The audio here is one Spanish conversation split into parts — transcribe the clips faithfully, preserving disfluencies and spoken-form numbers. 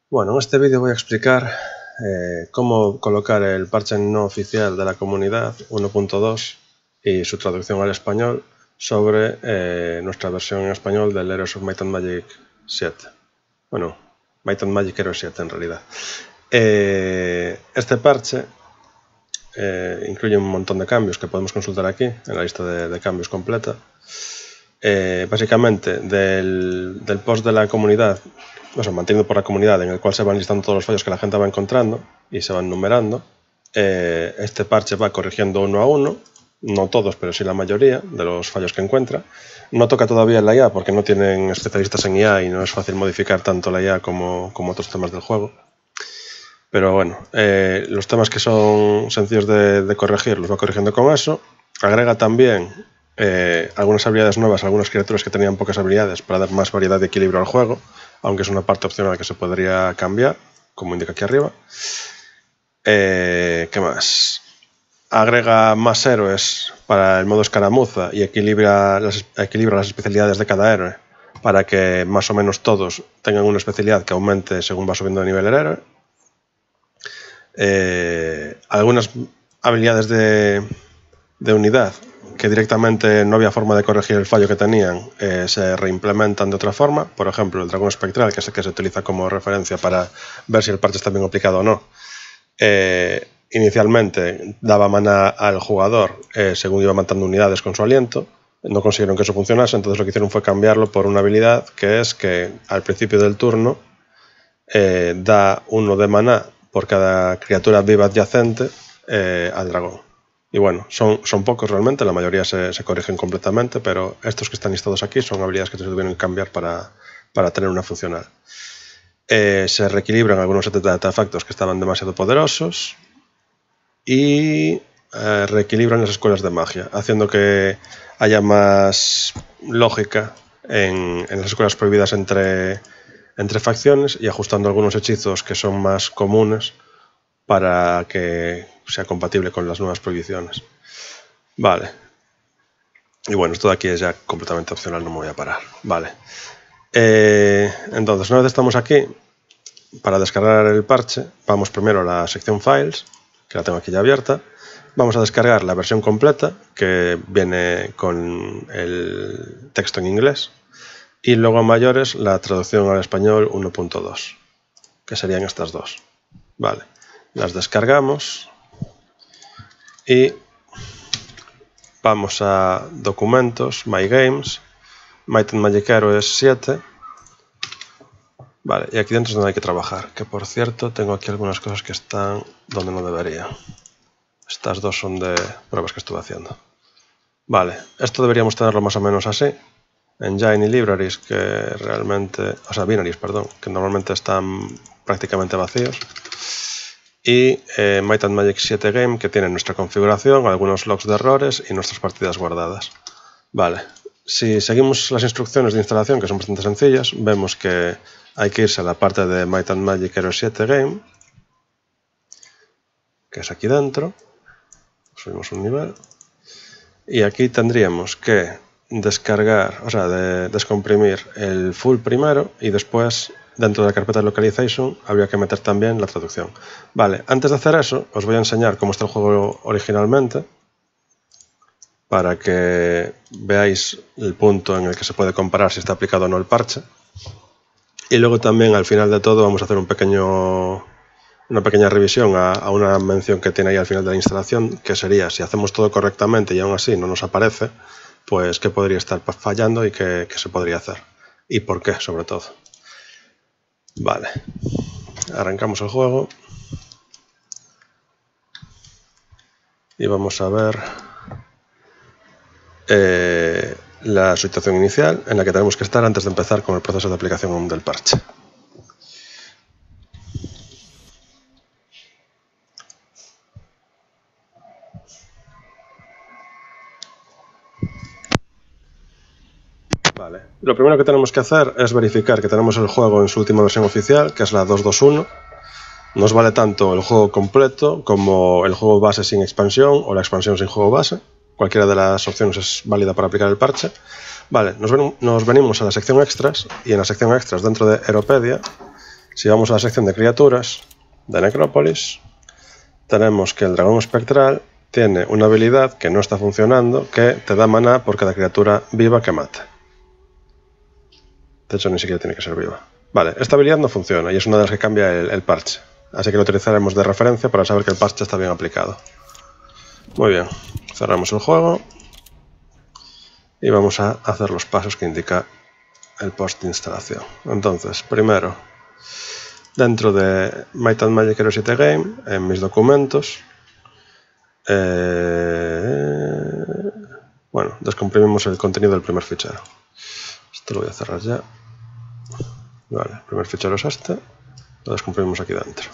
Bueno, en este vídeo voy a explicar eh, cómo colocar el parche no oficial de la comunidad uno punto dos y su traducción al español sobre eh, nuestra versión en español del Heroes of Might and Magic siete. Bueno, Might and Magic Heroes siete en realidad. Eh, este parche eh, incluye un montón de cambios que podemos consultar aquí en la lista de, de cambios completa. Eh, básicamente, del, del post de la comunidad, o sea, mantenido por la comunidad, en el cual se van listando todos los fallos que la gente va encontrando y se van numerando, eh, este parche va corrigiendo uno a uno, no todos, pero sí la mayoría de los fallos que encuentra. No toca todavía la I A porque no tienen especialistas en I A y no es fácil modificar tanto la I A como, como otros temas del juego. Pero bueno, eh, los temas que son sencillos de, de corregir los va corrigiendo con eso. Agrega también eh, algunas habilidades nuevas, algunas criaturas que tenían pocas habilidades para dar más variedad de equilibrio al juego, aunque es una parte opcional que se podría cambiar, como indica aquí arriba. Eh, ¿Qué más? Agrega más héroes para el modo escaramuza y equilibra las, equilibra las especialidades de cada héroe para que más o menos todos tengan una especialidad que aumente según va subiendo de nivel el héroe. Eh, algunas habilidades de, de unidad que directamente no había forma de corregir el fallo que tenían, eh, se reimplementan de otra forma. Por ejemplo, el dragón espectral, que es el que se utiliza como referencia para ver si el parche está bien aplicado o no. Eh, inicialmente daba mana al jugador eh, según iba matando unidades con su aliento. No consiguieron que eso funcionase, entonces lo que hicieron fue cambiarlo por una habilidad que es que al principio del turno eh, da uno de maná por cada criatura viva adyacente eh, al dragón. Y bueno, son, son pocos realmente, la mayoría se, se corrigen completamente, pero estos que están listados aquí son habilidades que se tuvieron que cambiar para, para tener una funcional. Eh, se reequilibran algunos sets de artefactos que estaban demasiado poderosos y eh, reequilibran las escuelas de magia, haciendo que haya más lógica en, en las escuelas prohibidas entre, entre facciones y ajustando algunos hechizos que son más comunes para que sea compatible con las nuevas prohibiciones. Vale. Y bueno, esto de aquí es ya completamente opcional, no me voy a parar. Vale. Eh, entonces, una vez estamos aquí, para descargar el parche, vamos primero a la sección Files, que la tengo aquí ya abierta. Vamos a descargar la versión completa, que viene con el texto en inglés. Y luego a mayores, la traducción al español uno punto dos, que serían estas dos. Vale. Las descargamos y vamos a documentos, My Games, Might and Magic Heroes siete. Vale, y aquí dentro es donde hay que trabajar, que por cierto tengo aquí algunas cosas que están donde no debería. Estas dos son de pruebas que estuve haciendo. Vale, esto deberíamos tenerlo más o menos así. Engine y Libraries, que realmente, o sea, Binaries, perdón, que normalmente están prácticamente vacíos. Y eh, Might and Magic siete Game, que tiene nuestra configuración, algunos logs de errores y nuestras partidas guardadas. Vale, si seguimos las instrucciones de instalación, que son bastante sencillas, vemos que hay que irse a la parte de Might and Magic Heroes siete Game, que es aquí dentro. Subimos un nivel. Y aquí tendríamos que descargar, o sea, de, descomprimir el full primero y después, dentro de la carpeta de localization, habría que meter también la traducción. Vale, antes de hacer eso, os voy a enseñar cómo está el juego originalmente, para que veáis el punto en el que se puede comparar si está aplicado o no el parche. Y luego también, al final de todo, vamos a hacer un pequeño, una pequeña revisión a, a una mención que tiene ahí al final de la instalación, que sería, si hacemos todo correctamente y aún así no nos aparece, pues qué podría estar fallando y qué, qué se podría hacer. Y por qué, sobre todo. Vale, arrancamos el juego y vamos a ver eh, la situación inicial en la que tenemos que estar antes de empezar con el proceso de aplicación del parche. Vale. Lo primero que tenemos que hacer es verificar que tenemos el juego en su última versión oficial, que es la dos punto dos punto uno. Nos vale tanto el juego completo como el juego base sin expansión o la expansión sin juego base. Cualquiera de las opciones es válida para aplicar el parche. Vale, nos, ven, nos venimos a la sección extras y en la sección extras dentro de Heropedia Si vamos a la sección de criaturas de Necrópolis, tenemos que el dragón espectral tiene una habilidad que no está funcionando, que te da maná por cada criatura viva que mate. De hecho, ni siquiera tiene que ser viva. Vale, esta habilidad no funciona y es una de las que cambia el, el parche. Así que lo utilizaremos de referencia para saber que el parche está bien aplicado. Muy bien, cerramos el juego y vamos a hacer los pasos que indica el post de instalación. Entonces, primero, dentro de Might and Magic Heroes siete Game, en mis documentos, eh, bueno, descomprimimos el contenido del primer fichero. Esto lo voy a cerrar ya. Vale, el primer fichero es este, lo descomprimimos aquí dentro.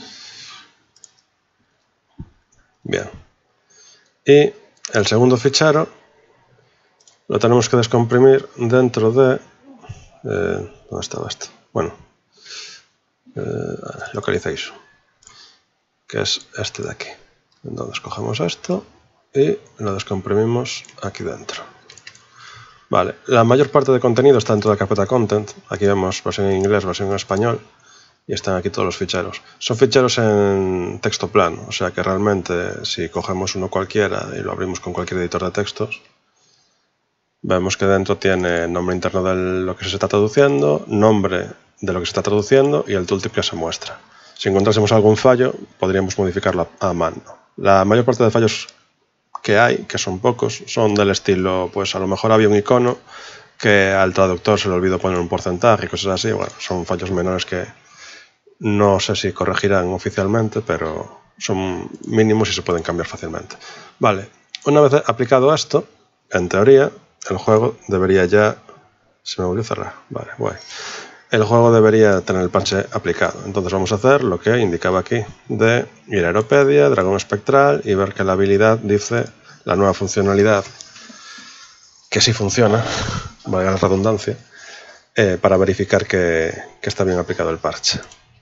Bien. Y el segundo fichero lo tenemos que descomprimir dentro de... Eh, ¿Dónde estaba esto? Bueno, eh, localization, que es este de aquí. Entonces cogemos esto y lo descomprimimos aquí dentro. Vale, la mayor parte de contenido está dentro de la carpeta content. Aquí vemos versión en inglés, versión en español. Y están aquí todos los ficheros. Son ficheros en texto plano, o sea que realmente si cogemos uno cualquiera y lo abrimos con cualquier editor de textos, vemos que dentro tiene nombre interno de lo que se está traduciendo, nombre de lo que se está traduciendo y el tooltip que se muestra. Si encontrásemos algún fallo, podríamos modificarlo a mano. La mayor parte de fallos que hay, que son pocos, son del estilo, pues a lo mejor había un icono que al traductor se le olvidó poner un porcentaje y cosas así. Bueno, son fallos menores que no sé si corregirán oficialmente, pero son mínimos y se pueden cambiar fácilmente. Vale, una vez aplicado esto, en teoría, el juego debería ya... Se me volvió a cerrar. Vale, guay. El juego debería tener el parche aplicado. Entonces vamos a hacer lo que indicaba aquí, de ir a Aeropedia, Dragón Espectral, y ver que la habilidad dice la nueva funcionalidad, que sí funciona, valga la redundancia, eh, para verificar que, que está bien aplicado el parche.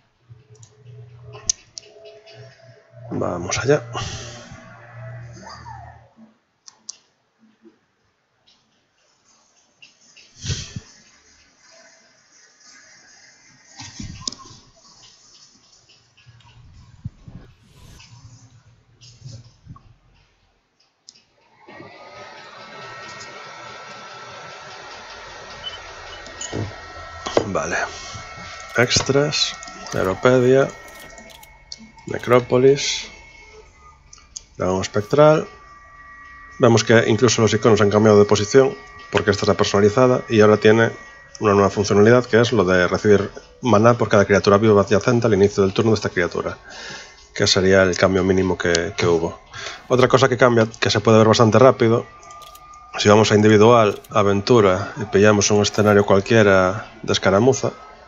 Vamos allá. Vale. Extras, Aeropedia, Necrópolis, Dragón Espectral. Vemos que incluso los iconos han cambiado de posición porque esta está personalizada y ahora tiene una nueva funcionalidad, que es lo de recibir maná por cada criatura viva adyacente al inicio del turno de esta criatura, que sería el cambio mínimo que, que hubo. Otra cosa que cambia, que se puede ver bastante rápido, si vamos a individual, aventura y pillamos un escenario cualquiera de escaramuza,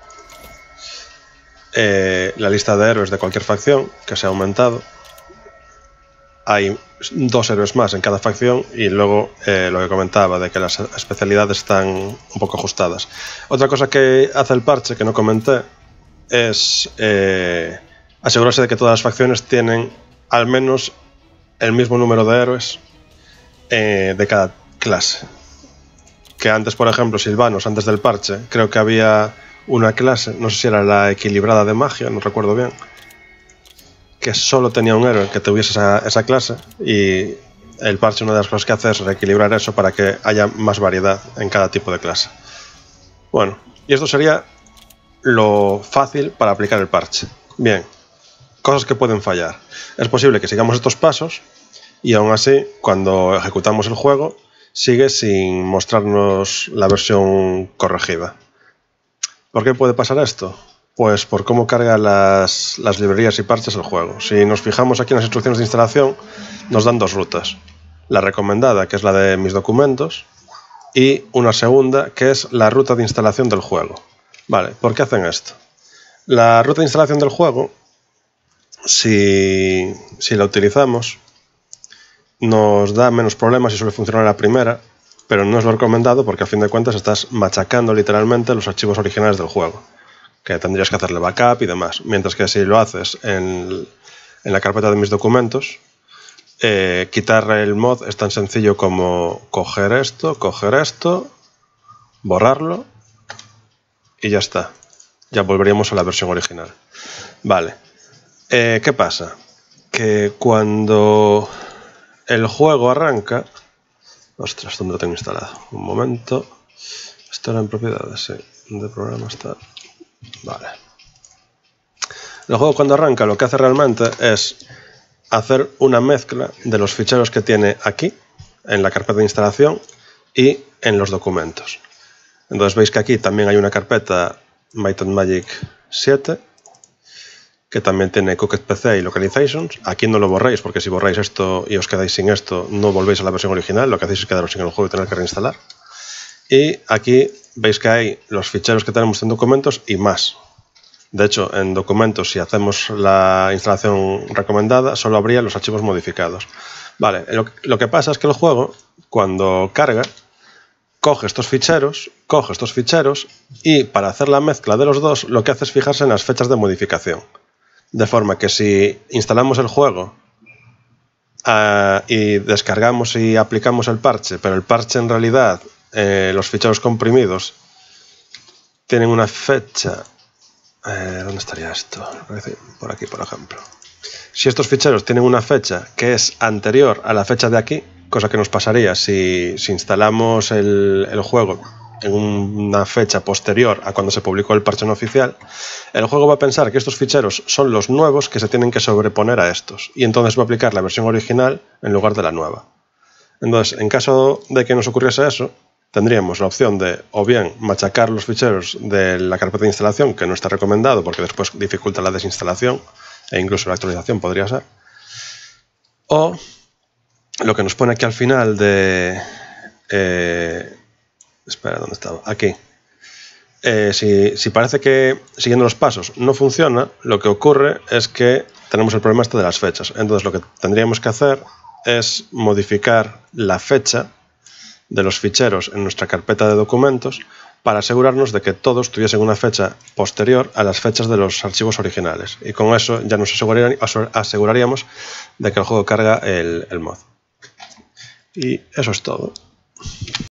eh, la lista de héroes de cualquier facción que se ha aumentado, hay dos héroes más en cada facción y luego eh, lo que comentaba de que las especialidades están un poco ajustadas. Otra cosa que hace el parche que no comenté es eh, asegurarse de que todas las facciones tienen al menos el mismo número de héroes eh, de cada clase. Que antes, por ejemplo, Silvanos, antes del parche, creo que había una clase, no sé si era la equilibrada de magia, no recuerdo bien, que solo tenía un héroe que tuviese esa, esa clase, y el parche, una de las cosas que hace es reequilibrar eso para que haya más variedad en cada tipo de clase. Bueno, y esto sería lo fácil para aplicar el parche. Bien, cosas que pueden fallar. Es posible que sigamos estos pasos y aún así, cuando ejecutamos el juego, sigue sin mostrarnos la versión corregida. ¿Por qué puede pasar esto? Pues por cómo carga las, las librerías y parches el juego. Si nos fijamos aquí en las instrucciones de instalación, nos dan dos rutas. La recomendada, que es la de mis documentos, y una segunda, que es la ruta de instalación del juego. Vale, ¿por qué hacen esto? La ruta de instalación del juego, si, si la utilizamos, nos da menos problemas y suele funcionar la primera, pero no es lo recomendado porque a fin de cuentas estás machacando literalmente los archivos originales del juego, que tendrías que hacerle backup y demás. Mientras que si lo haces en, en la carpeta de mis documentos, eh, quitar el mod es tan sencillo como coger esto, coger esto, borrarlo y ya está. ya volveríamos a la versión original. Vale, eh, ¿qué pasa? Que cuando el juego arranca... Ostras, ¿dónde lo tengo instalado? Un momento. Esto era en propiedades, sí. ¿Dónde programa está? Vale. El juego cuando arranca lo que hace realmente es hacer una mezcla de los ficheros que tiene aquí, en la carpeta de instalación, y en los documentos. Entonces veis que aquí también hay una carpeta Might and Magic siete, que también tiene Cooked P C y Localizations. Aquí no lo borréis, porque si borráis esto y os quedáis sin esto, no volvéis a la versión original, lo que hacéis es quedaros sin el juego y tener que reinstalar. Y aquí veis que hay los ficheros que tenemos en documentos y más. De hecho, en documentos, si hacemos la instalación recomendada, solo habría los archivos modificados. Vale, lo, lo que pasa es que el juego, cuando carga, coge estos ficheros, coge estos ficheros y para hacer la mezcla de los dos, lo que hace es fijarse en las fechas de modificación. De forma que si instalamos el juego uh, y descargamos y aplicamos el parche, pero el parche en realidad, eh, los ficheros comprimidos, tienen una fecha... Eh, ¿Dónde estaría esto? Por aquí, por ejemplo. Si estos ficheros tienen una fecha que es anterior a la fecha de aquí, cosa que nos pasaría si, si instalamos el, el juego en una fecha posterior a cuando se publicó el parche no oficial, el juego va a pensar que estos ficheros son los nuevos que se tienen que sobreponer a estos, y entonces va a aplicar la versión original en lugar de la nueva. Entonces, en caso de que nos ocurriese eso, tendríamos la opción de o bien machacar los ficheros de la carpeta de instalación, que no está recomendado porque después dificulta la desinstalación e incluso la actualización podría ser, o lo que nos pone aquí al final de... Eh, espera, ¿dónde estaba? Aquí. Eh, si, si parece que siguiendo los pasos no funciona, lo que ocurre es que tenemos el problema este de las fechas. Entonces lo que tendríamos que hacer es modificar la fecha de los ficheros en nuestra carpeta de documentos para asegurarnos de que todos tuviesen una fecha posterior a las fechas de los archivos originales. Y con eso ya nos aseguraríamos de que el juego carga el, el mod. Y eso es todo.